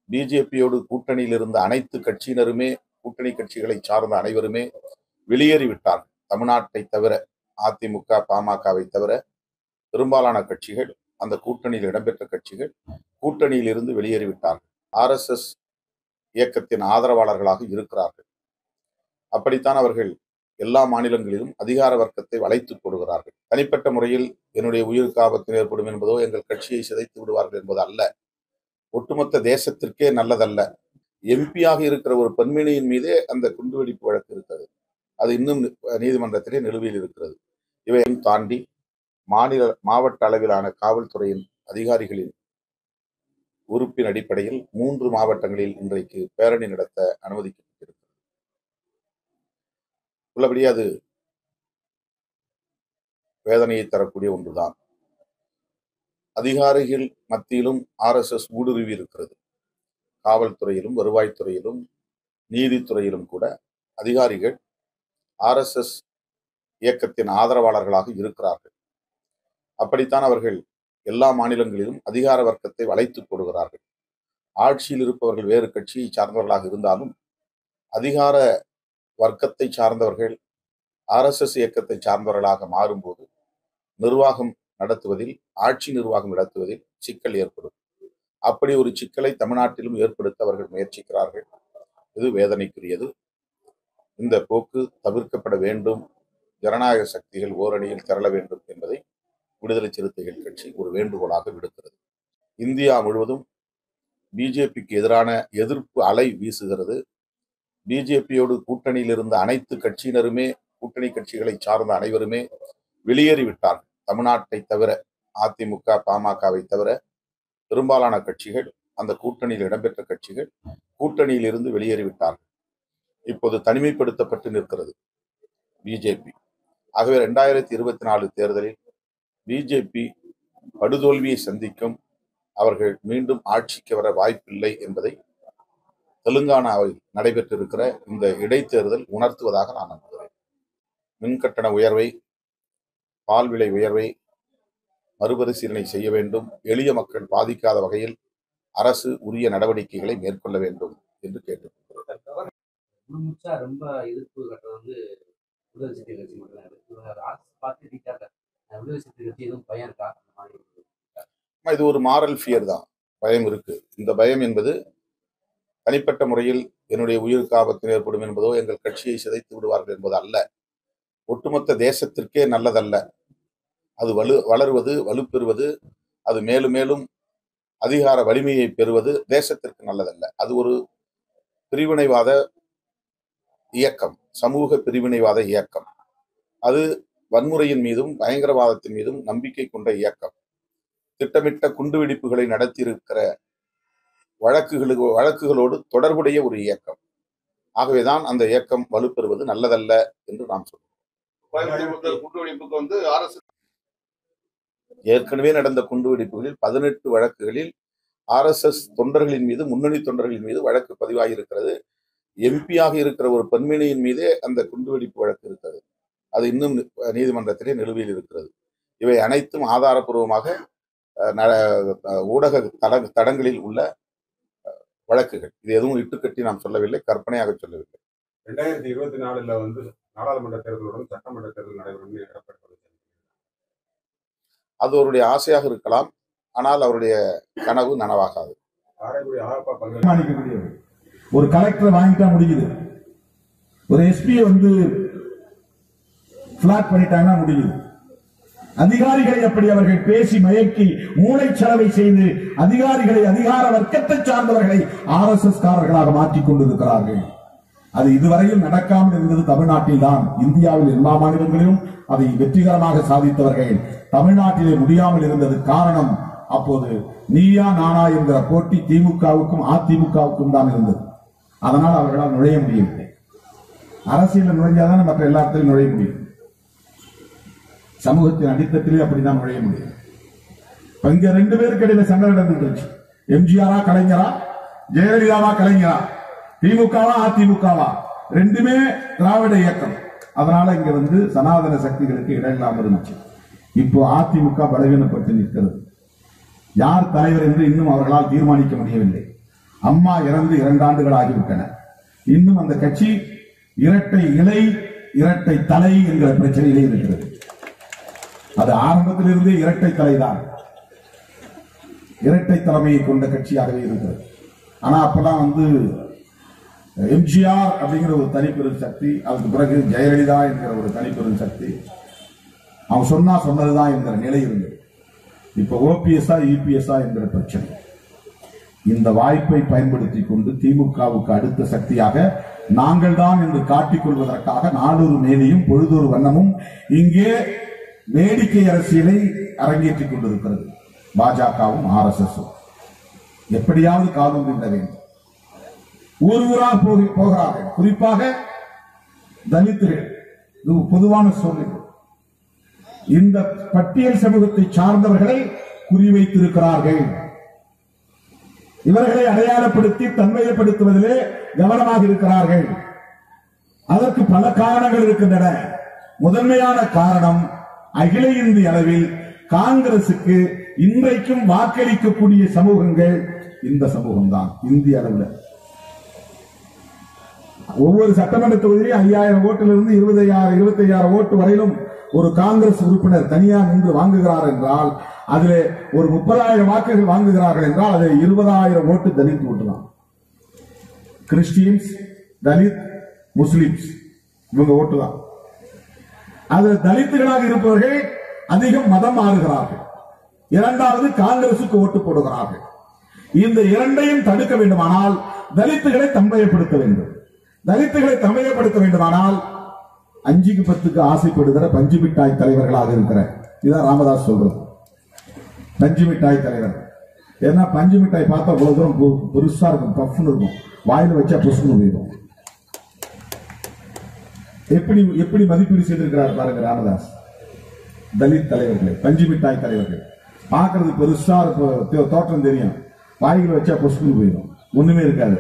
பிஜேபியோடு கூட்டணியில் இருந்த அனைத்து கட்சியினருமே, கூட்டணி கட்சிகளை சார்ந்த அனைவருமே வெளியேறிவிட்டார்கள். தமிழ்நாட்டை தவிர, அதிமுக, பாமகவை தவிர பெரும்பாலான கட்சிகள், அந்த கூட்டணியில் இடம்பெற்ற கட்சிகள் கூட்டணியில் இருந்து வெளியேறிவிட்டார்கள். RSS இயக்கத்தின் ஆதரவாளர்களாக இருக்கிறார்கள். அப்படித்தான் அவர்கள் எல்லா மாநிலங்களிலும் அதிகார வர்க்கத்தை வளைத்துக் கொடுக்கிறார்கள். தனிப்பட்ட முறையில் என்னுடைய உயிருக்கு ஆபத்து ஏற்படும் என்பதோ, எங்கள் கட்சியை சிதைத்து விடுவார்கள் என்பது அல்ல. ஒட்டுமொத்த தேசத்திற்கே நல்லதல்ல. எம்பியாக இருக்கிற ஒரு பெண்மணியின் மீதே அந்த குண்டுவெடிப்பு வழக்கு இருக்கிறது. அது இன்னும் நீதிமன்றத்திலே நிலுவையில் இருக்கிறது. இவையும் தாண்டி மாவட்ட அளவிலான காவல்துறையின் அதிகாரிகளின் உறுப்பின் அடிப்படையில் 3 மாவட்டங்களில் இன்றைக்கு பேரணி நடத்த அனுமதிக்கப்பட்டிருக்கிறது. உள்ளபடி அது வேதனையை தரக்கூடிய ஒன்றுதான். அதிகாரிகள் மத்தியிலும் RSS ஊடுருவி இருக்கிறது. காவல்துறையிலும், வருவாய்த்துறையிலும், நீதித்துறையிலும் கூட அதிகாரிகள் RSS இயக்கத்தின் ஆதரவாளர்களாக இருக்கிறார்கள். அப்படித்தான் அவர்கள் எல்லா மாநிலங்களிலும் அதிகார வர்க்கத்தை வளைத்துக் கொடுக்கிறார்கள். ஆட்சியில் இருப்பவர்கள் வேறு கட்சியை சார்ந்தவர்களாக இருந்தாலும், அதிகார வர்க்கத்தை சார்ந்தவர்கள் RSS இயக்கத்தை சார்ந்தவர்களாக மாறும்போது நிர்வாகம் நடத்துவதில், ஆட்சி நிர்வாகம் நடத்துவதில் சிக்கல் ஏற்படும். அப்படி ஒரு சிக்கலை தமிழ்நாட்டிலும் ஏற்படுத்த அவர்கள் முயற்சிக்கிறார்கள். இது வேதனைக்குரியது. இந்த போக்கு தவிர்க்கப்பட வேண்டும். ஜனநாயக சக்திகள் ஓரணியில் திரள வேண்டும் என்பதை விடுதலை சிறுத்தைகள் கட்சி ஒரு வேண்டுகோளாக விடுக்கிறது. இந்தியா முழுவதும் பிஜேபிக்கு எதிரான எதிர்ப்பு அலை வீசுகிறது. பிஜேபியோடு கூட்டணியில் இருந்த அனைத்து கட்சியினருமே, கூட்டணி கட்சிகளை சார்ந்த அனைவருமே வெளியேறிவிட்டார்கள். தமிழ்நாட்டை தவிர, அதிமுக, பாமகவை தவிர பெரும்பாலான கட்சிகள், அந்த கூட்டணியில் இடம்பெற்ற கட்சிகள் கூட்டணியில் இருந்து வெளியேறிவிட்டார்கள். இப்போது தனிமைப்படுத்தப்பட்டு நிற்கிறது பிஜேபி. ஆகவே 2024 தேர்தலில் பிஜேபி படுதோல்வியை சந்திக்கும். அவர்கள் மீண்டும் ஆட்சிக்கு வர வாய்ப்பில்லை என்பதை தெலுங்கானாவில் நடைபெற்றிருக்கிற இந்த இடைத்தேர்தல் உணர்த்துவதாக நான் நம்புகிறேன். மின்கட்டண உயர்வை, பால் விலை உயர்வை மறுபரிசீலனை செய்ய வேண்டும். எளிய மக்கள் பாதிக்காத வகையில் அரசு உரிய நடவடிக்கைகளை மேற்கொள்ள வேண்டும் என்று கேட்டுக்கொள்கிறேன். ரொம்ப எதிர்ப்பு கட்டுறது விடுதலை சிறுத்தை கட்சி விடுதலை சிறுத்தை கட்சி எதுவும் பயம் இருக்கா? இது ஒரு மாரல் ஃபியர் தான். பயம் இருக்கு. இந்த பயம் என்பது தனிப்பட்ட முறையில் என்னுடைய உயிருக்கு ஆபத்து ஏற்படும் என்பதோ, எங்கள் கட்சியை சிதைத்து விடுவார்கள் என்பது அல்ல. ஒட்டுமொத்த தேசத்திற்கே நல்லதல்ல. அது வளருவது, வலுப்பெறுவது, அது மேலும் மேலும் அதிகார வலிமையை பெறுவது தேசத்திற்கு நல்லதல்ல. அது ஒரு பிரிவினைவாத இயக்கம், சமூக பிரிவினைவாத இயக்கம். அது வன்முறையின் மீதும் பயங்கரவாதத்தின் மீதும் நம்பிக்கை கொண்ட இயக்கம். திட்டமிட்ட குண்டுவெடிப்புகளை நடத்தியிருக்கிற வழக்குகளோடு தொடர்புடைய ஒரு இயக்கம். ஆகவேதான் அந்த இயக்கம் வலுப்பெறுவது நல்லதல்ல என்று நாம் சொல்றோம். ஏற்கனவே நடந்த குண்டுவெடிப்புகளில் 18 வழக்குகளில் RSS தொண்டர்களின் மீது, முன்னணி தொண்டர்களின் மீது வழக்கு பதிவாகியிருக்கிறது. எம்பியாக இருக்கிற ஒரு பெண்மணியின் மீதே அந்த குண்டுவெடிப்பு வழக்கு இருக்கிறது. அது இன்னும் நீதிமன்றத்திலே நிலுவையில் இருக்கிறது. இவை அனைத்தும் ஆதாரப்பூர்வமாக ஊடக தடங்களில் உள்ள வழக்குகள். இது எதுவும் இட்டுக்கட்டி நாம் சொல்லவில்லை, கற்பனையாக சொல்லவில்லை. 2024 நாடாளுமன்ற தேர்தலுடன் சட்டமன்ற தேர்தல் நடைபெறும். அது அவருடைய ஆசையாக இருக்கலாம், ஆனால் அவருடைய கனவு நனவாகாது. ஒரு கலெக்டரை வாங்கிட்டா முடியுது, ஒரு எஸ்பியை பிளாட் பண்ணிட்டாங்கன்னா முடியுது. அதிகாரிகளை அப்படி அவர்கள் பேசி மயக்கி மூளைச்சலவை செய்து அதிகாரிகளை, அதிகார வர்க்கத்தை சார்ந்தவர்களை RSS காரர்களாக மாற்றிக் கொண்டிருக்கிறார்கள். அது இதுவரையில் நடக்காமல் இருந்தது தமிழ்நாட்டில் தான். இந்தியாவில் எல்லா மாநிலங்களிலும் அதை வெற்றிகரமாக சாதித்தவர்கள் தமிழ்நாட்டிலே முடியாமல் இருந்தது. காரணம், அப்போது நீயா நானா என்கிற போட்டி திமுகவுக்கும் அதிமுகவுக்கும் தான் இருந்தது. அதனால் அவர்களால் நுழைய முடியவில்லை. அரசியல் நுழைஞ்சாதான் மற்ற எல்லா இடத்திலும் நுழைய முடியும். சமூகத்தின் அடித்தட்டிலே அப்படிதான் நுழைய முடியும். இங்க 2 பேருக்கு இடையில சண்டை நடந்துட்டு, எம்ஜிஆரா கலைஞரா, ஜெயலலிதாவா கலைஞரா, திமுகவா அதிமுகவா, ரெண்டுமே திராவிட இயக்கம். அதனால இங்க சனாதன சக்திகளுக்கு இடம் இல்லாமல் இருந்துச்சு. இப்போ அதிமுக பலவீனப்பட்டு நிற்கிறது. யார் தலைவர் என்று இன்னும் அவர்களால் தீர்மானிக்க முடியவில்லை. அம்மா இறந்து 2 ஆண்டுகள் ஆகிவிட்டன. இன்னும் அந்த கட்சி இரட்டை இலை இரட்டை தலை என்கிற பிரச்சனையிலே இருக்கிறது. அது ஆரம்பத்திலிருந்தே இரட்டை தலைதான், இரட்டை தலைமையை கொண்ட கட்சியாகவே இருக்கிறது. ஆனா அப்பெல்லாம் எம்ஜிஆர் அப்படிங்கிற ஒரு தனிப்பெரும் சக்தி, அதுக்கு பிறகு ஜெயலலிதா என்கிற ஒரு தனிப்பெரும் சக்தி, அவன் சொன்னதுதான் என்கிற நிலை இருந்தது. இப்ப ஓபிஎஸ்ஆ இபிஎஸ்ஆ என்கிற பிரச்சனை. இந்த வாய்ப்பை பயன்படுத்தி கொண்டு திமுகவுக்கு அடுத்த சக்தியாக நாங்கள் தான் என்று காட்டிக் கொள்வதற்காக நாளொரு மேனியும் பொழுதொரு வண்ணமும் இங்கே வேடிக்கை அரசியலை அரங்கேற்றிக் கொண்டிருக்கிறது பாஜகவும் RSS. எப்படியாவது காலம் நின்ற வேண்டும். ஊராக போகிறார்கள். குறிப்பாக தலித்துகள், இது பொதுவான சூழ்நிலை. இந்த பட்டியல் சமூகத்தை சார்ந்தவர்களை குறிவைத்திருக்கிறார்கள். இவர்களை அடையாளப்படுத்தி தன்மையப்படுத்துவதிலே கவனமாக இருக்கிறார்கள். அதற்கு பல காரணங்கள் இருக்கின்றன. முதன்மையான காரணம், அகில இந்திய அளவில் காங்கிரசுக்கு இன்றைக்கும் வாக்களிக்கக்கூடிய சமூகங்கள் இந்த சமூகம்தான். இந்திய அளவில் ஒவ்வொரு சட்டமன்ற தொகுதியிலும் 5000 ஓட்டிலிருந்து 25,000 ஓட்டு வரையிலும் ஒரு காங்கிரஸ் உறுப்பினர் தனியாக நின்று வாங்குகிறார் என்றால், அதில் ஒரு 30,000 வாக்குகள் வாங்குகிறார்கள் என்றால் அதில் 20,000 ஓட்டு தலித் ஓட்டு தான். கிறிஸ்டியன்ஸ், தலித், முஸ்லிம்ஸ் இவங்க ஓட்டு தான். அதில் தலித்துகளாக இருப்பவர்கள் அதிகம் மதம் மாறுகிறார்கள். இரண்டாவது காங்கிரசுக்கு ஓட்டு போடுகிறார்கள். இந்த இரண்டையும் தடுக்க வேண்டுமானால் தலித்துகளை தன்மையப்படுத்த வேண்டும். தலித்துகளை தன்மையப்படுத்த வேண்டுமானால் 5க்கு 10க்கு ஆசைப்படுகிற பஞ்சு மிட்டாய் தலைவர்களாக இருக்கிற, இதான் ராமதாஸ் சொல்றது, பஞ்சு மிட்டாய் தலைவர். ஏன்னா பஞ்சு மிட்டாய் பார்த்தா அவ்வளவு தூரம் பெருசா இருக்கும், பஃப்னு இருக்கும், வாயில வச்சா புஷ்னு போயிடும். எப்படி மதிப்பீடு செய்திருக்கிறார் பாருங்க ராமதாஸ். தலித் தலைவர்களை, பஞ்சு மிட்டாய் தலைவர்கள் பார்க்கறது பெருசா தோற்றம் தெரியும், வாயில வச்சா புஷ்னு போயிடும், ஒண்ணுமே இருக்காது.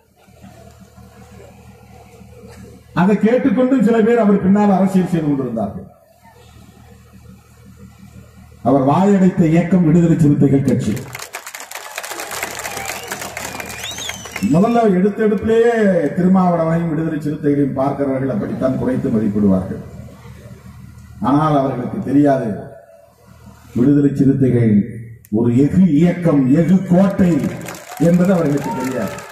அதை கேட்டுக்கொண்டு சில பேர் அவர் பின்னால் அரசியல் செய்து கொண்டிருந்தார்கள். அவர் வாயடைத்த இயக்கம் விடுதலை சிறுத்தைகள் கட்சி. முதல்ல எடுப்பிலேயே திருமாவளவனையும் விடுதலை சிறுத்தைகளையும் பார்க்கிறவர்கள் அப்படித்தான் குறைத்து மதிப்பிடுவார்கள். ஆனால் அவர்களுக்கு தெரியாது, விடுதலை சிறுத்தைகள் ஒரு எஃகு இயக்கம், எஃகு கோட்டை என்பது அவர்களுக்கு தெரியாது.